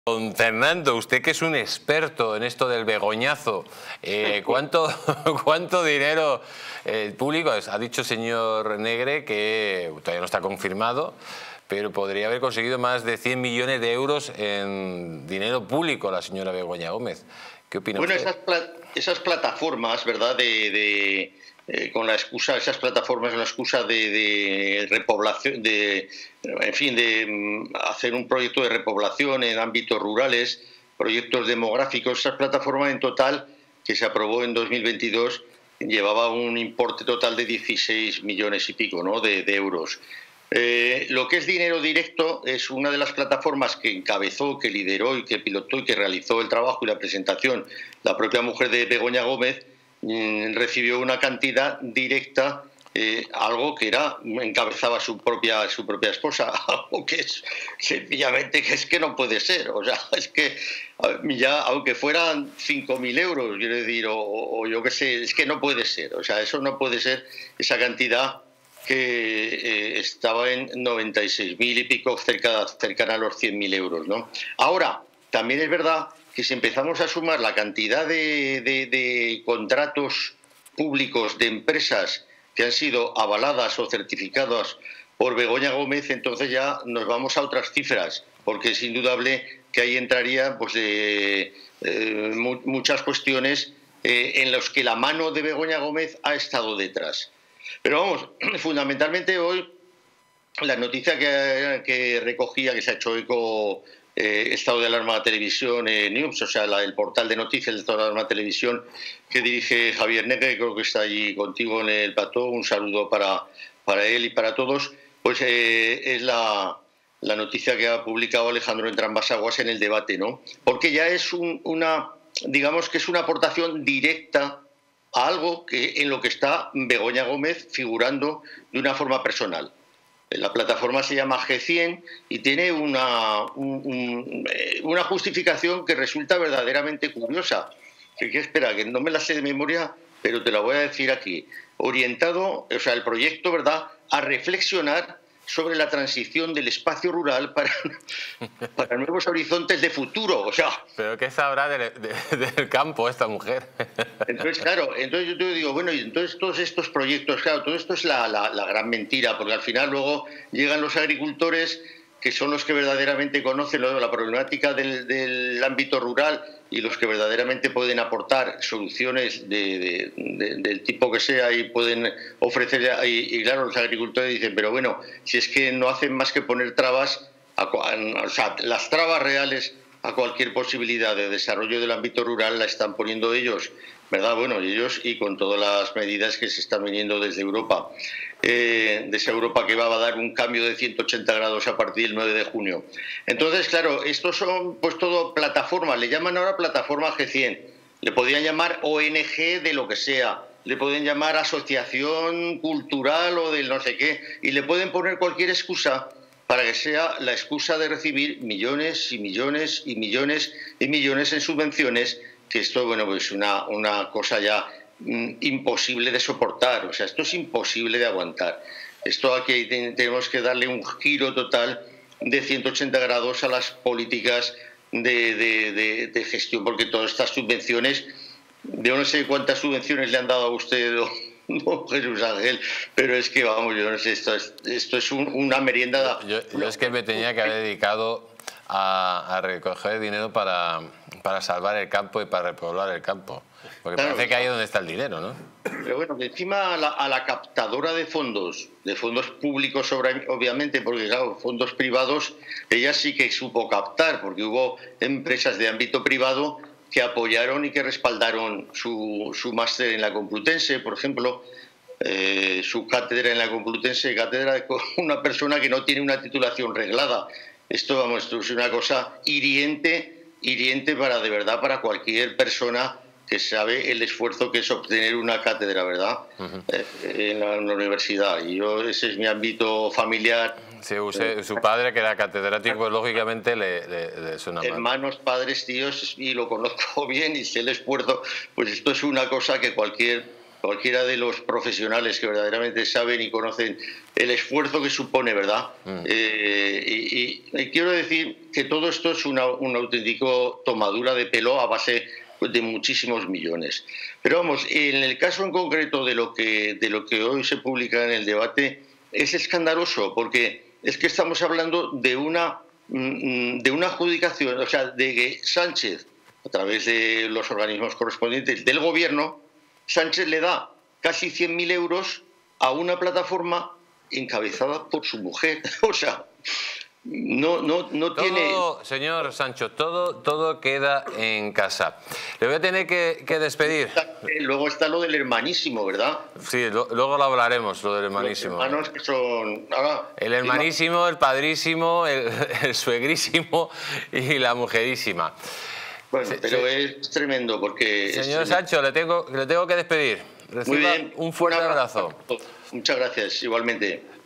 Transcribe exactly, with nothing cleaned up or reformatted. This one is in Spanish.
Don Fernando, usted que es un experto en esto del begoñazo, eh, ¿cuánto, ¿cuánto dinero eh, público? Ha dicho el señor Negre que todavía no está confirmado, pero podría haber conseguido más de cien millones de euros en dinero público la señora Begoña Gómez. ¿Qué opina bueno, usted? Esas, pla esas plataformas, ¿verdad?, de... de... Eh, con la excusa, esas plataformas, con la excusa de, de repoblación, de, en fin, de um, hacer un proyecto de repoblación en ámbitos rurales, proyectos demográficos. Esas plataformas en total, que se aprobó en dos mil veintidós, llevaba un importe total de dieciséis millones y pico, ¿no?, de, de euros. Eh, lo que es dinero directo es una de las plataformas que encabezó, que lideró y que pilotó y que realizó el trabajo y la presentación la propia mujer de Begoña Gómez. Recibió una cantidad directa, eh, algo que era encabezaba su propia su propia esposa, algo que es sencillamente que es que no puede ser. O sea, es que ya aunque fueran cinco mil euros, quiero decir, o, o yo qué sé, es que no puede ser. O sea, eso no puede ser, esa cantidad que eh, estaba en noventa y seis mil y pico, cerca, cercana a los cien mil euros, ¿no? Ahora, también es verdad que si empezamos a sumar la cantidad de, de, de contratos públicos de empresas que han sido avaladas o certificadas por Begoña Gómez, entonces ya nos vamos a otras cifras, porque es indudable que ahí entraría pues, eh, eh, muchas cuestiones eh, en las que la mano de Begoña Gómez ha estado detrás. Pero vamos, fundamentalmente hoy la noticia que, que recogía, que se ha hecho eco Eh, Estado de Alarma Televisión eh, News, o sea, la, el portal de noticias de Estado de Alarma Televisión que dirige Javier Negre, creo que está allí contigo en el plató, un saludo para, para él y para todos, pues eh, es la, la noticia que ha publicado Alejandro Entrambas-Aguas en el debate, ¿no? Porque ya es un, una, digamos que es una aportación directa a algo que, en lo que está Begoña Gómez figurando de una forma personal. La plataforma se llama G cien y tiene una, un, un, una justificación que resulta verdaderamente curiosa. Que, que espera, que no me la sé de memoria, pero te la voy a decir aquí. Orientado, o sea, el proyecto, ¿verdad?, a reflexionar sobre la transición del espacio rural para, para nuevos horizontes de futuro. O sea, ¿pero qué sabrá de, de, del campo esta mujer? Entonces, claro, entonces yo te digo, bueno, y entonces todos estos proyectos, claro, todo esto es la, la, la gran mentira, porque al final luego llegan los agricultores, que son los que verdaderamente conocen la problemática del, del ámbito rural y los que verdaderamente pueden aportar soluciones de, de, de, del tipo que sea y pueden ofrecer, y, y claro, los agricultores dicen, pero bueno, si es que no hacen más que poner trabas, a, o sea, las trabas reales a cualquier posibilidad de desarrollo del ámbito rural la están poniendo ellos, ¿verdad? Bueno, ellos y con todas las medidas que se están viniendo desde Europa, eh, desde Europa que va a dar un cambio de ciento ochenta grados a partir del nueve de junio. Entonces, claro, estos son pues todo plataformas, le llaman ahora plataforma G cien, le podrían llamar O N G de lo que sea, le pueden llamar asociación cultural o de no sé qué, y le pueden poner cualquier excusa para que sea la excusa de recibir millones y millones y millones y millones en subvenciones, que esto, bueno, pues una, una cosa ya mm, imposible de soportar. O sea, esto es imposible de aguantar. Esto aquí tenemos que darle un giro total de ciento ochenta grados a las políticas de, de, de, de gestión, porque todas estas subvenciones, yo no sé cuántas subvenciones le han dado a usted, no, Jesús Ángel, pero es que vamos, yo no sé, esto es, esto es un, una merienda. Yo, yo es que me tenía que haber dedicado a, a recoger dinero para, para salvar el campo y para repoblar el campo, porque claro, parece que ahí es donde está el dinero, ¿no? Pero bueno, que encima a la, a la captadora de fondos, de fondos públicos obviamente, porque claro, fondos privados, ella sí que supo captar, porque hubo empresas de ámbito privado que apoyaron y que respaldaron su, su máster en la Complutense, por ejemplo, eh, su cátedra en la Complutense, cátedra de una persona que no tiene una titulación reglada. Esto, vamos, esto es una cosa hiriente, hiriente para, de verdad, para cualquier persona que sabe el esfuerzo que es obtener una cátedra, ¿verdad? Uh-huh. eh, en, la, en la universidad. Y yo, ese es mi ámbito familiar. Sí, usted, su padre, que era catedrático, pues lógicamente le, le, le suena mal. Hermanos, padres, tíos, y lo conozco bien y sé el esfuerzo. Pues esto es una cosa que cualquier cualquiera de los profesionales que verdaderamente saben y conocen el esfuerzo que supone, ¿verdad? Mm. Eh, y, y, y quiero decir que todo esto es una, una auténtica tomadura de pelo a base de muchísimos millones. Pero vamos, en el caso en concreto de lo que, de lo que hoy se publica en el debate, es escandaloso, porque es que estamos hablando de una, de una adjudicación, o sea, de que Sánchez, a través de los organismos correspondientes del gobierno, Sánchez le da casi cien mil euros a una plataforma encabezada por su mujer. O sea, no, no, no todo, tiene... Señor Sancho, todo, todo queda en casa. Le voy a tener que, que despedir. Luego está lo del hermanísimo, ¿verdad? Sí, lo, luego lo hablaremos, lo del hermanísimo. Los hermanos que son... Ah, el hermanísimo, el padrísimo, el, el suegrísimo y la mujerísima. Bueno, sí, pero sí. Es tremendo porque... Señor Sancho, le tengo, le tengo que despedir. Reciba Muy bien. Un fuerte un abrazo. Muchas gracias, igualmente.